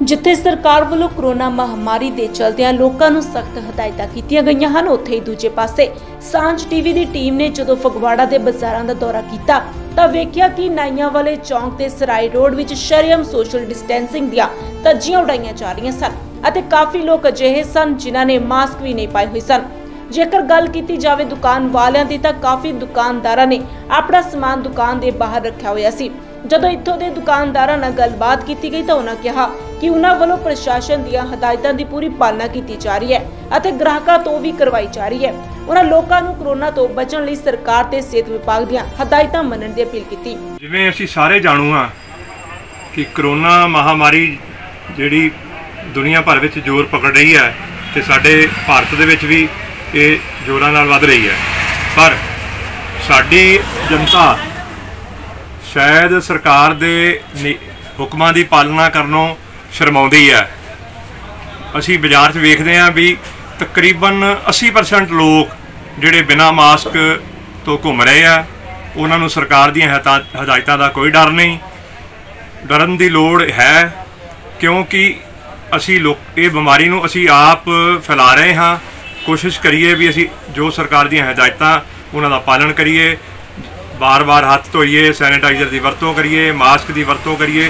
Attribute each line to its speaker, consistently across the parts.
Speaker 1: जिथे सरकार वालों कोरोना महामारी के चलदियां लोकां नूं सख्त हदायतां कीतियां गईयां हन, उत्थे ही दूजे पासे सांझ टीवी की टीम ने जदों फगवाड़ा के बाजारां दा दौरा कीता तां वेखिया कि नाइयां वाले चौंक ते सराय रोड विच शरेआम सोशल डिस्टेंसिंग दियां धज्जियां उड़ाईयां जा रहीआं सन अते काफी लोग अजिहे सन जिन्हां ने मास्क भी नहीं पाए हुए सन। जेकर गल की जाए दुकान वालियां दी तां काफी दुकानदारां ने अपना समान दुकान के बाहर रखा होया सी। जदों इत्थों के दुकानदारां नाल गलबात की गई तो उन्होंने कहा कि उन्हां वालों प्रशासन दीयां हदायतां दी पूरी पालना की जा रही है अते ग्राहकां तो भी करवाई जा रही है। उन्होंने लोकां नूं कोरोना तो बचण लई सरकार ते सेहत विभाग दीयां हदायतां मनण दी अपील की।
Speaker 2: जिवें असीं सारे जाणू हां कि कोरोना महामारी जिहड़ी दुनिया भर विच जोर पकड़ रही है ते साडे भारत दे विच भी ये जोरां नाल वध रही है, पर साडी जनता शायद सरकार दे हुक्मां दी पालना करनों शर्माउंदी है। असीं बाजार 'च वेखदे हां भी तकरीबन 80% लोग जिहड़े बिना मास्क तो घूम रहे हैं, उन्हां नूं सरकार दीयां हदायतां दा कोई डर नहीं। डरन दी लोड़ है क्योंकि असीं लोग ये बीमारी नूं असीं आप फैला रहे हाँ। कोशिश करिए भी असीं जो सरकार दीयां हदायतां उन्हां दा पालन करिए, बार बार हाथ धोइए, सैनिटाइजर की वरतों करिए, मास्क की वरतों करिए,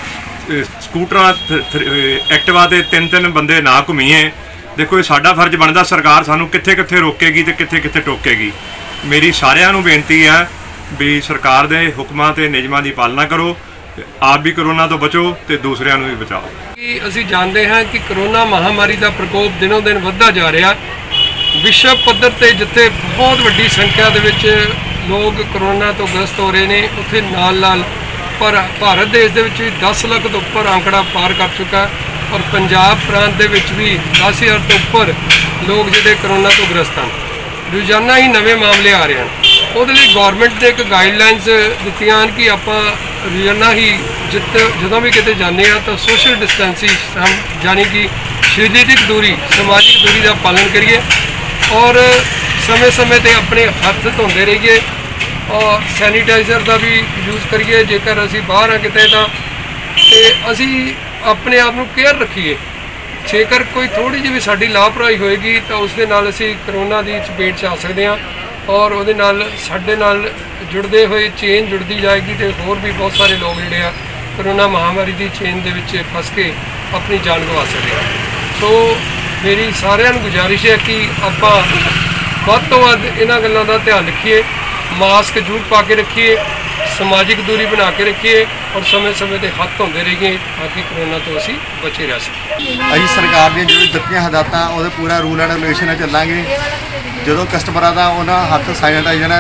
Speaker 2: स्कूटर एक्टिवा ते तीन बंदे ना घूमीए। देखो ये साडा फर्ज बनता, सरकार सानू कित्थे कित्थे रोकेगी तो कित्थे कित्थे टोकेगी। मेरी सारिआं नूं बेनती है भी सरकार दे हुक्मां ते नियमां की पालना करो, आप भी कोरोना तो बचो तो दूसरिਆਂ ਨੂੰ भी बचाओ।
Speaker 3: ਅਸੀਂ ਜਾਣਦੇ ਹਾਂ कि कोरोना महामारी का प्रकोप दिनों दिन ਵੱਧਦਾ जा रहा। विश्व पद्धर ते जिथे बहुत वड्डी संख्या दे विच लोग कोरोना तो ग्रस्त हो रहे हैं, उत्थे नाल पर भारत देश दे विच भी 10 लाख तो उपर आंकड़ा पार कर चुका और पंजाब प्रांत दे विच भी 10,000 तो उपर लोग जिहड़े कोरोना तो ग्रस्त हैं। रोजाना ही नवे मामले आ रहे हैं। ਉਹਦੇ ਲਈ गौरमेंट ने एक गाइडलाइनस ਦਿੱਤੀਆਂ ਹਨ कि ਆਪਾਂ रोजाना ही ਜਦੋਂ भी किते जाने तो सोशल डिस्टेंसिंग यानी कि शारीरिक दूरी, समाजिक दूरी का पालन करिए और समय समय पर अपने हथ धोते रहिए और सैनिटाइजर का भी यूज़ करिए। जेकर असी बाहर हाँ किते तो असी अपने आप को केयर रखिए। जेकर कोई थोड़ी जी भी साड़ी लापरवाही होएगी तो उसके नाल असी कोरोना की चपेट च आ सकते हैं और वो साडे नाल जुड़ते हुए चेन जुड़ती जाएगी तो होर भी बहुत सारे लोग जिहड़े आ कोरोना महामारी की चेन दे विच फस के अपनी जान गवा सकते हैं। सो मेरी सारिਆਂ ਨੂੰ गुजारिश है कि आपां ਵੱਧ ਤੋਂ ਵੱਧ इन्हां गल्लां दा ध्यान रखिए, मास्क जरूर पा के रखिए, समाजिक दूरी बना के रखिए और समय समय पर हाथ धोते रहिए ताकि कोरोना तो असी बचे रह सकें।
Speaker 4: असीं सरकार दी जो दित्तियां हदायतां उहदे पूरा रूल एंड रेगुलेशन चलांगे। जो कस्टमर का उन्होंने हाथ सैनिटाइजर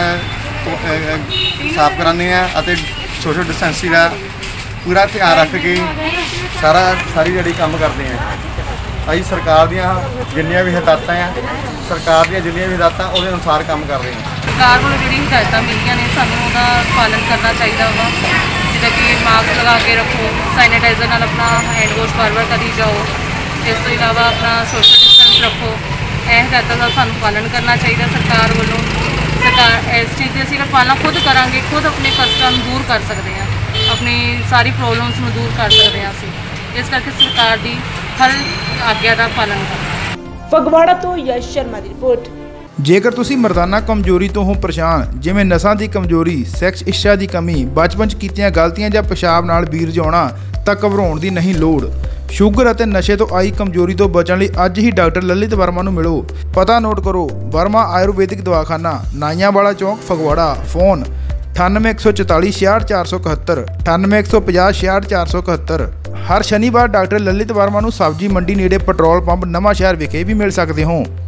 Speaker 4: साफ कराने सोशल डिस्टेंसिंग का पूरा ध्यान रख के सारी जी काम करते हैं। अभी सरकार दियाँ जिन्नियां भी हदायतां हैं, सरकार दियां जिन्नियां भी हदायतां उहदे अनुसार काम कर रहे हैं।
Speaker 5: सरकार वालों जी हदायतां मिलियां ने सानूं उहदा पालन करना चाहिए वा, जिद्दां कि मास्क लगा के रखो, सैनिटाइजर नाल अपना हैंड वॉश बार-बार करी जाओ, इस तो इलावा अपना सोशल डिस्टेंस रखो। यह हदायतों का सानूं पालन करना चाहिए सरकार वालों। सरकार इस चीज़ की अगर पालना खुद करांगे, खुद अपने कष्टां नूं दूर कर सकते हैं, अपनी सारी प्रॉब्लम्स नूं दूर कर सकते हैं असीं। इस करके सरकार की हर आग्ञा का पालन करना।
Speaker 1: फगवाड़ा तो यश शर्मा की रिपोर्ट।
Speaker 6: जेकर तुसी मर्दाना कमजोरी तो हो परेशान, जिवें नसां की कमजोरी, सैक्स इच्छा की कमी, बचपन च कीतियां गलतियां जां पेशाब नाल बीरज आउणा, तां घबराउण दी नहीं लोड़। शुगर और नशे तो आई कमजोरी तो बचने लिए अज ही डॉक्टर ललित वर्मा नूं मिलो। पता नोट करो, वर्मा आयुर्वेदिक दवाखाना, नाइयां वाला चौक, फगवाड़ा। फोन 9814 66471, 9850 66471। हर शनिवार डॉक्टर ललित वर्मा नूं सब्जी मंडी नेड़े पेट्रोल पंप नवां शहर विखे भी मिल सकते हो।